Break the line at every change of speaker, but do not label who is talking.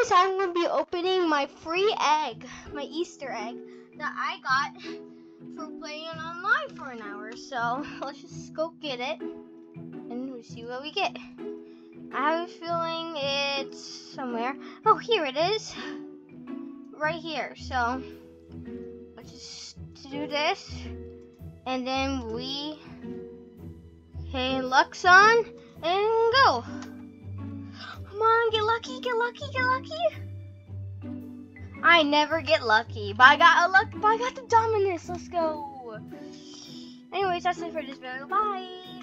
anyways, I'm gonna be opening my free egg, my Easter egg that I got for playing online for an hour. So let's just go get it and we'll see what we get. I have a feeling it's somewhere. Oh, here it is. Right here. So let's just do this. And then we hit Lux on and go. Come on, get lucky, get lucky, get lucky. I never get lucky, but I got the Dominus. Let's go. Anyways, that's it for this video. Bye.